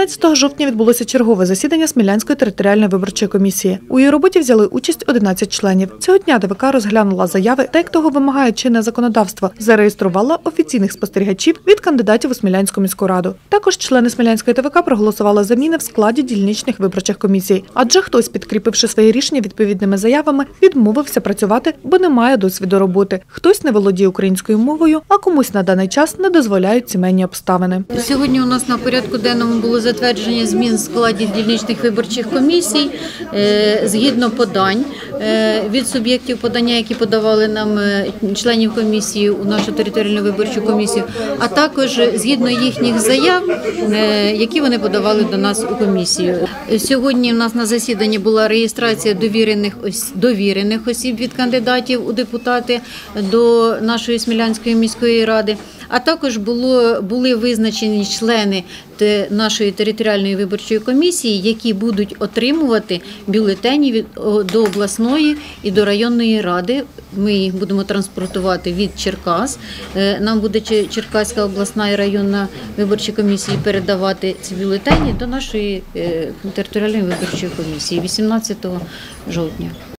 15 жовтня відбулося чергове засідання Смілянської територіальної виборчої комісії. У її роботі взяли участь 11 членів. Цього дня ТВК розглянула заяви та, як того вимагає чинне законодавство, зареєструвала офіційних спостерігачів від кандидатів у Смілянську міську раду. Також члени Смілянської ТВК проголосували заміни в складі дільничних виборчих комісій. Адже хтось, підкріпивши свої рішення відповідними заявами, відмовився працювати, бо не має досвіду роботи. Хтось не володіє українською мовою, а комусь на даний час не дозволяють сімейні обставини. Сьогодні у нас на порядку денному було затвердження змін в складі дільничних виборчих комісій згідно подань від суб'єктів подання, які подавали нам членів комісії у нашу територіальну виборчу комісію, а також згідно їхніх заяв, які вони подавали до нас у комісію. Сьогодні у нас на засіданні була реєстрація довірених осіб від кандидатів у депутати до нашої Смілянської міської ради, а також були визначені члени нашої територіальної виборчої комісії, які будуть отримувати бюлетені до обласної і до районної ради. Ми їх будемо транспортувати від Черкас. Нам буде Черкаська обласна і районна виборчі комісії передавати ці бюлетені до нашої територіальної виборчої комісії 18 жовтня.